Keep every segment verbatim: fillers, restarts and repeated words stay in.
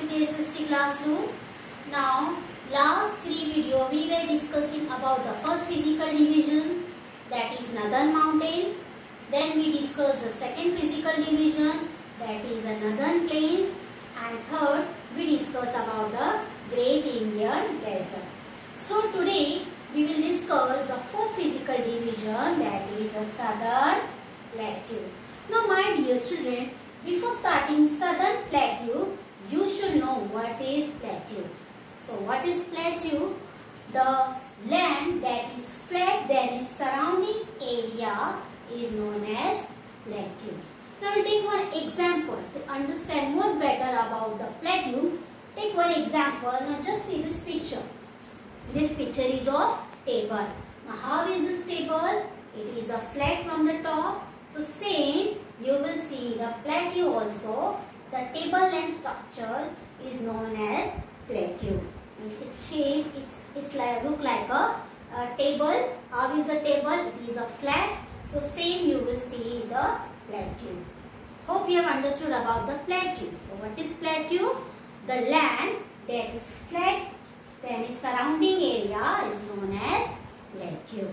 the S S T classroom. Now, last three video we were discussing about the first physical division, that is Northern Mountain. Then we discussed the second physical division, that is the Northern Plains. And third, we discussed about the Great Indian Desert. So today we will discuss the fourth physical division, that is the Southern Plateau. Now my dear children, before starting Southern Plateau, you should know what is plateau. So what is plateau? The land that is flat than its surrounding area is known as plateau. Now we will take one example to understand more better about the plateau. Take one example. Now just see this picture. This picture is of table. Now how is this table? It is a flat from the top. So same, you will see the plateau also. The table and structure is known as plateau. Its shape, it's it's like look like a, a table. How is the table? It is a flat. So same you will see the plateau. Hope you have understood about the plateau. So what is plateau? The land that is flat, then its surrounding area is known as plateau.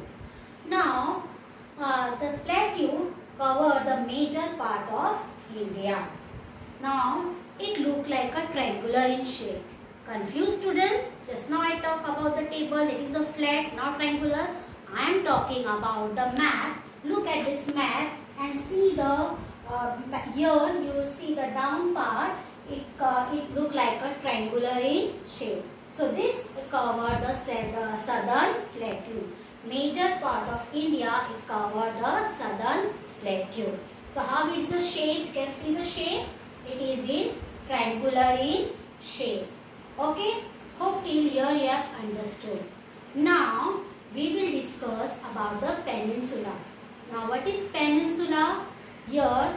Now uh, the plateau cover the major part of India. Now it look like a triangular in shape. Confused student? Just now I talk about the table. It is a flat, not triangular. I am talking about the map. Look at this map and see the uh, here you will see the down part. It uh, it look like a triangular in shape. So this cover the uh, southern plateau. Major part of India it cover the southern plateau. So how is the shape? You can see the shape. It is in triangular in shape. Okay. Hope till here you have understood. Now we will discuss about the peninsula. Now what is peninsula? Here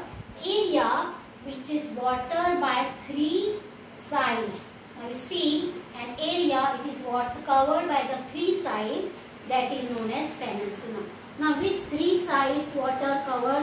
area which is watered by three sides. Now you see an area it is water covered by the three sides, that is known as peninsula. Now which three sides water covered?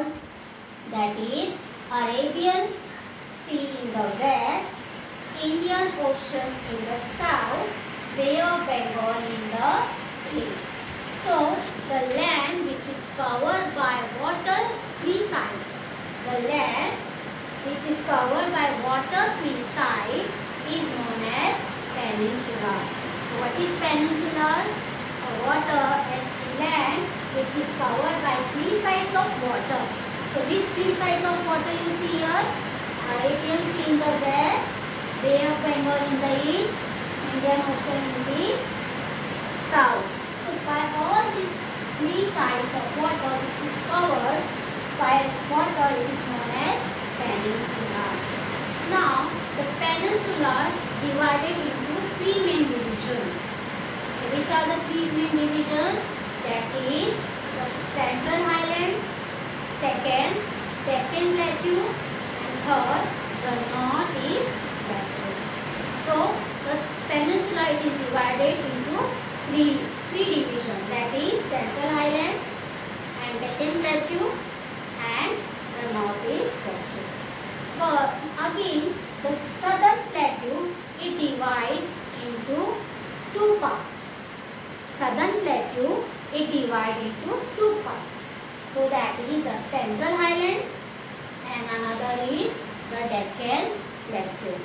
That is Arabian Sea in the west, Indian Ocean in the south, Bay of Bengal in the east. So the land which is covered by water three sides, the land which is covered by water three sides is known as peninsula. So what is peninsula? A water and land which is covered by three sides of water. So these three sides of water you see here, Arabian Sea in the west, Bay of Bengal in the east, Indian Ocean in the south. So by all these three sides of water which is covered by water it is known as peninsula. Now the peninsula divided into three main divisions. So which are the three main divisions? That is the Central Highland, second Deccan Plateau, and third the Northeast Plateau. So the peninsula it is divided into three three divisions, that is Central Highland and Deccan Plateau and the Northeast Plateau. But again the Southern Plateau it divides into two parts. Southern Plateau it divides into two parts. So that is the Central Highland and another is the Deccan Plateau.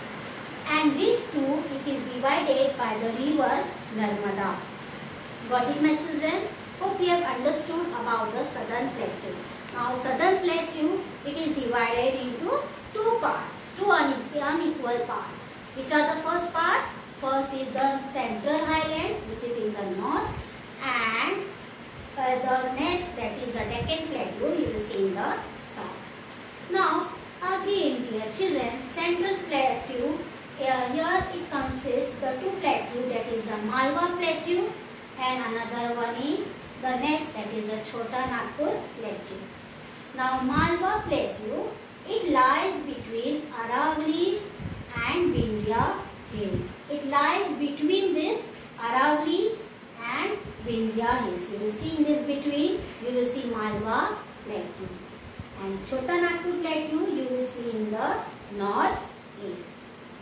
And these two it is divided by the river Narmada. Got it my children? Hope you have understood about the Southern Plateau. Now Southern Plateau it is divided into two parts, two unequal parts. Which are the first part? First is the Central Highland which is in the north, and uh, the next that is the Deccan Plateau you will see in the south. Now again dear children, Central Plateau uh, here it consists the two plateaux, that is the Malwa Plateau and another one is the next, that is the Chota Nagpur Plateau. Now Malwa Plateau it lies between Aravallis and Vindhya Hills. It lies between this Aravalli and Vindhya Hills. You will see in this between, you will see Malwa Plateau. And Chota Nagpur Plateau you will see in the northeast. Hope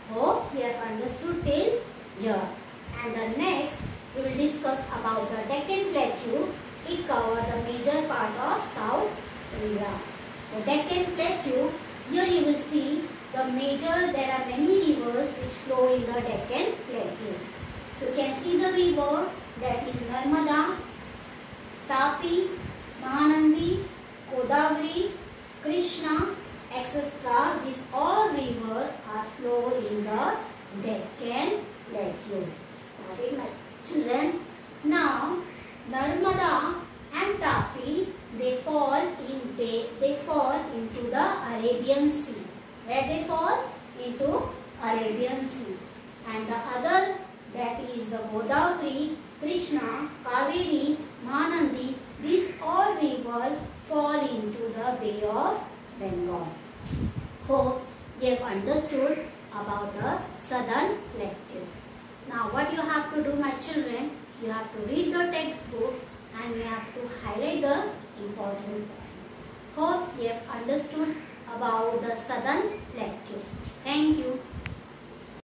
Hope you have understood till here. And the next we will discuss about the Deccan Plateau. It covers the major part of South India. The Deccan Plateau, here you will see the major, there are many rivers which flow in the Deccan Plateau. So you can see the river, that is Narmada, Tapi, Mahanadi, Godavari, Krishna, et cetera. These all rivers are flow in the Deccan Plateau. Got it, my children? Now, Narmada and Tapi, they fall in they, they fall into the Arabian Sea. Where they fall? Into Arabian Sea. And the other, that is the Godavari, Krishna, Kaveri, Mahanadi, these all rivers fall into the Bay of Bengal. Hope you have understood about the Southern Plateau. Now what you have to do, my children, you have to read the textbook and you have to highlight the important point. Hope you have understood about the Southern Plateau. Thank you.